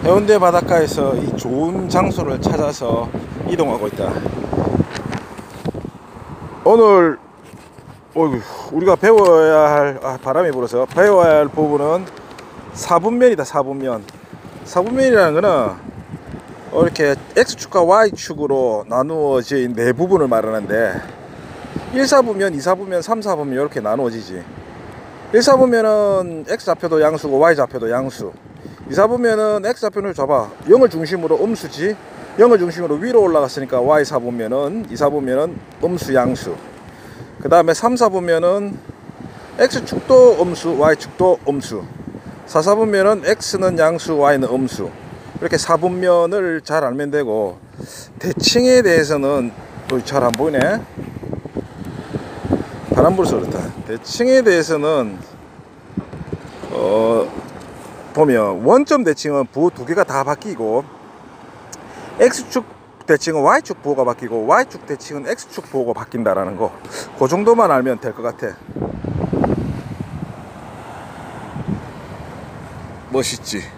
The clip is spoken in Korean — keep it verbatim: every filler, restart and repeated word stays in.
해운대 바닷가에서 이 좋은 장소를 찾아서 이동하고 있다. 오늘 어이구, 우리가 배워야 할 아, 바람이 불어서 배워야 할 부분은 사분면이다. 사분면 사분면이라는 거는 이렇게 X축과 Y축으로 나누어진 네 부분을 말하는데, 일 사분면, 이 사분면, 삼 사분면 이렇게 나누어지지. 일 사분면은 X좌표도 양수고 Y좌표도 양수, 이 사분면은 X좌표를 잡아 영을 중심으로 음수지, 영을 중심으로 위로 올라갔으니까 Y 사분면은, 이 사분면은 음수 양수, 그 다음에 삼 사분면은 X축도 음수 Y축도 음수, 사 사분면은 X는 양수 Y는 음수. 이렇게 사분면을 잘 알면 되고, 대칭에 대해서는 잘 안 보이네. 바람 불어서 그렇다. 대칭에 대해서는 어 보면 원점 대칭은 부호 두 개가 다 바뀌고, X축 대칭은 Y축 부호가 바뀌고, Y축 대칭은 X축 부호가 바뀐다라는 거, 그 정도만 알면 될 것 같아. 멋있지?